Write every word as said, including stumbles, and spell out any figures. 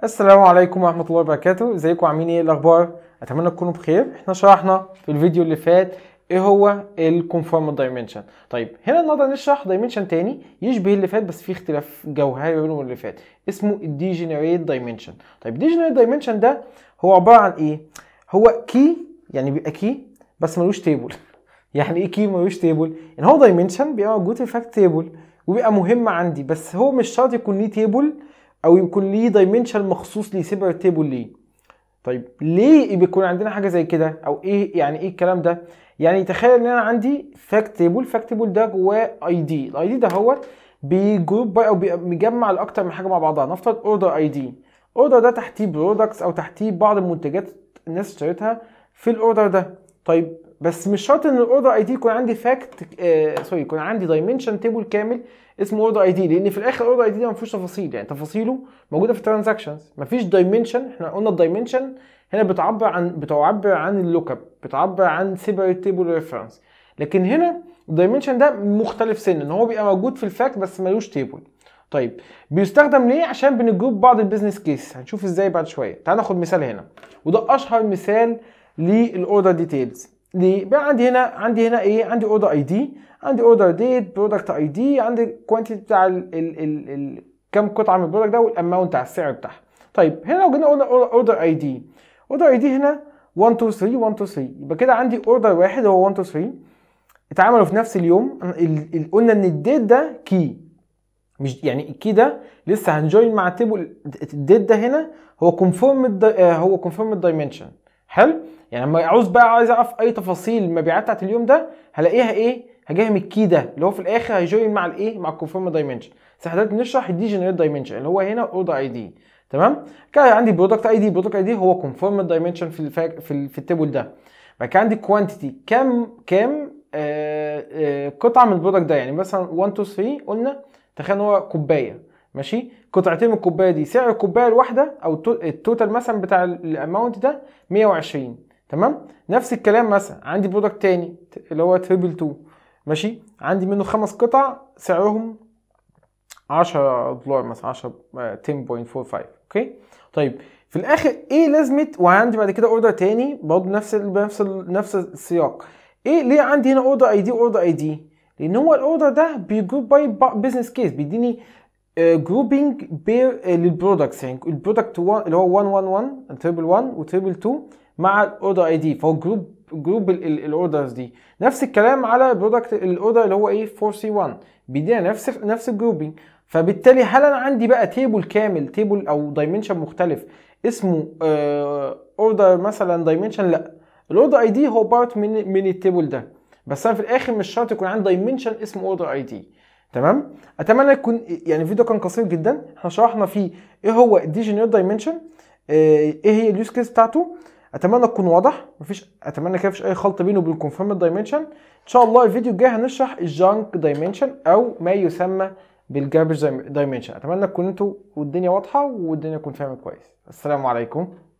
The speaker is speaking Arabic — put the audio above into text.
السلام عليكم ورحمة الله وبركاته. ازيكم عاملين ايه الاخبار؟ اتمنى تكونوا بخير. احنا شرحنا في الفيديو اللي فات ايه هو الكونفورمال دايمنشن. طيب هنا النهارده نشرح دايمنشن تاني يشبه اللي فات بس فيه اختلاف جوهري بينه وبين اللي فات، اسمه الديجنريت دايمنشن. طيب الديجنريت دايمنشن ده هو عبارة عن ايه؟ هو كي، يعني بيبقى كي بس ملوش تيبل. يعني ايه كي ملوش تيبل؟ يعني هو دايمنشن بيبقى موجود في الفاكت تيبل وبيبقى مهم عندي، بس هو مش شرط يكون ليه تيبل او يكون ليه دايمنشن مخصوص ليه سيبريت تيبل ليه. طيب ليه بيكون عندنا حاجه زي كده؟ او ايه يعني ايه الكلام ده؟ يعني تخيل ان انا عندي فاكت تيبل، فاكت تيبل ده جواه اي دي، الاي دي ده هو بيجروب او بيجمع لاكتر من حاجه مع بعضها. نفترض اوردر اي دي، اوردر ده تحتيه برودكتس او تحتيه بعض المنتجات الناس اشتريتها في الاوردر ده. طيب بس مش شرط ان الاوردر اي دي يكون عندي فاكت آه سوري يكون عندي دايمنشن تيبل كامل اسمه اوردر اي دي، لان في الاخر اوردر اي دي ده ما فيهوش تفاصيل، يعني تفاصيله موجوده في الترانزاكشنز، ما فيش دايمنشن. احنا قلنا الدايمنشن هنا بتعبر عن بتعبر عن اللوك اب، بتعبر عن سيبريت تيبل ريفرنس، لكن هنا الدايمنشن ده مختلف سن، ان هو بيبقى موجود في الفاكت بس ملوش تيبل. طيب بيستخدم ليه؟ عشان بنجروب بعض البيزنس كيس، هنشوف ازاي بعد شويه. تعال ناخد مثال هنا، وده اشهر مثال للاوردر ديتيلز. ليه؟ بقى عندي هنا عندي هنا ايه؟ عندي اوردر اي دي، عندي اوردر ديت، برودكت اي دي، عندي كوانتيتي بتاع ال ال ال ال كام قطعه من البرودكت ده، والاماونت بتاع السعر بتاعها. طيب هنا لو جينا قلنا اوردر اي دي، اوردر اي دي هنا واحد اتنين تلاتة واحد اتنين تلاتة، يبقى كده عندي اوردر واحد هو واحد اتنين تلاتة اتعملوا في نفس اليوم. قلنا ان الديت ده كي، مش يعني الكي ده لسه هنجوين مع التيبل. الديت ده هنا هو كونفورم هو كونفورم دايمنشن. حلو، يعني لما عاوز بقى عايز اعرف اي تفاصيل المبيعات بتاعت اليوم ده هلاقيها ايه؟ هجيها من الكي ده اللي هو في الاخر هيجوين مع الايه؟ مع الكونفورم دايمنشن. بس احنا دلوقتي بنشرح الديجنريت دايمنشن اللي هو هنا اوردر اي دي. تمام كده عندي برودكت اي دي، برودكت اي دي هو كونفورم دايمنشن في الفاك في, ال... في التيبل ده. بعد كده عندي كوانتيتي، كام كام آه آه قطعه من البرودكت ده، يعني مثلا واحد اتنين تلاتة قلنا تخيل ان هو كوبايه، ماشي، قطعتين من الكوبايه دي، سعر الكوبايه الواحده او التوتال مثلا بتاع الاماونت ده مية وعشرين. تمام، نفس الكلام مثلا عندي برودكت تاني اللي هو تريبل اتنين، ماشي، عندي منه خمس قطع سعرهم عشرة دولار مثلا، عشرة عشرة فاصلة أربعة خمسة. اوكي طيب في الاخر ايه لازمه؟ وعندي بعد كده اوردر تاني برضه نفس ال نفس ال نفس السياق. ايه ليه عندي هنا اوردر اي دي اوردر اي دي؟ لان هو الاوردر ده بيجروب باي بزنس كيس، بيديني جروبينج بير للبرودكتس، يعني البرودكت اللي هو واحد واحد واحد تريبل واحد وتريبل اتنين مع الاوردر اي دي، فهو جروب جروب الاوردرز دي. نفس الكلام على البرودكت الاوردر اللي هو ايه اربعة سي واحد، بيدينا نفس نفس الجروبينج. فبالتالي هل انا عندي بقى تيبل كامل، تيبل او دايمنشن مختلف اسمه اوردر مثلا دايمنشن؟ لا، الاوردر اي دي هو بارت من من التيبل ده، بس انا في الاخر مش شرط يكون عندي دايمنشن اسمه اوردر اي دي. تمام، اتمنى يكون يعني الفيديو كان قصير جدا، احنا شرحنا فيه ايه هو الديجنريت دايمنشن، ايه هي اليوز كيس بتاعته. اتمنى يكون واضح، مفيش اتمنى كده مفيش اي خلط بينه وبين الكونفيرم دايمنشن. ان شاء الله الفيديو الجاي هنشرح الجانك دايمنشن او ما يسمى بالجاربج دايمنشن. اتمنى تكون انتوا والدنيا واضحه والدنيا تكون فاهمه كويس. السلام عليكم.